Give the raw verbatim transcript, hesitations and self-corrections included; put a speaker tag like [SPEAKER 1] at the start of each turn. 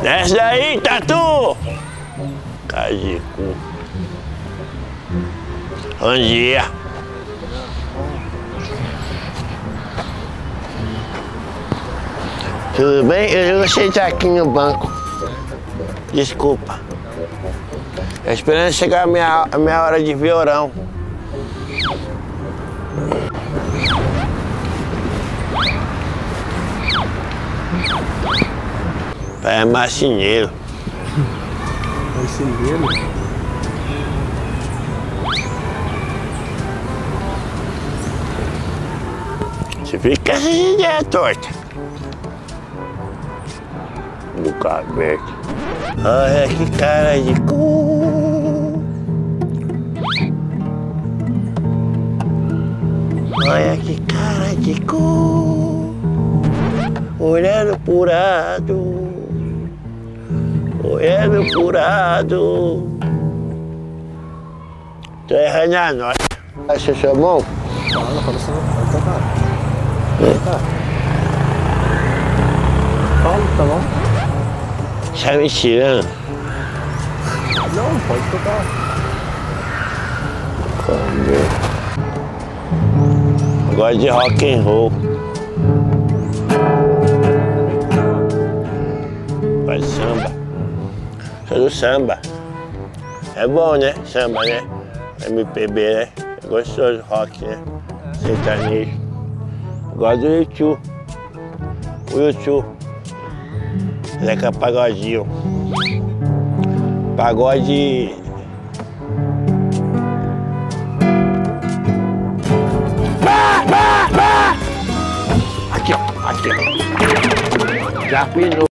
[SPEAKER 1] Desce daí, Tatu! Cara de cu. Bom dia. Tudo bem? Eu vou sentar aqui no banco. Desculpa. Tô esperando chegar a minha, a minha hora de viorão. É marceneiro.
[SPEAKER 2] Marceneiro?
[SPEAKER 1] Você fica com essa ideia torta. Boca aberta. Olha que cara de cu. Olha que cara de cu. Olhando pro lado. Olhando pro lado. Tô errando a nota. Acha sua mão?
[SPEAKER 2] Fala, fala assim, vai tocar. Vai tocar. Fala, tá bom?
[SPEAKER 1] Tá me tirando?
[SPEAKER 2] Não, pode tocar.
[SPEAKER 1] Eu gosto de rock and roll. Faz samba. Sou do samba. É bom, né? Samba, né? M P B, né? É gostoso rock, né? Sertanejo. Eu gosto do YouTube. O YouTube. Zeca Pagodinho. Pagode. Bah, bah, bah! Aqui, ó. Aqui, ó. Já apinou.